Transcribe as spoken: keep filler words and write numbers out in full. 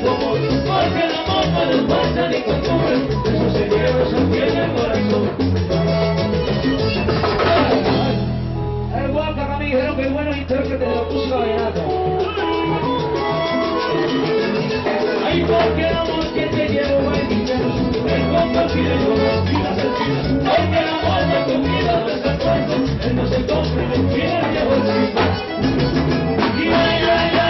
tu amor, porque el amor no nos basta ni costumbre, eso se lleva, eso tiene el corazón. El guapa, a mí dijeron que es bueno intérprete de la música vallenata. Ay, porque el amor que te llevo va a iniciar, el guapa pide como vida sencilla, porque el amor de tu vida no es el cuento, él no se compra, no quiere llevar el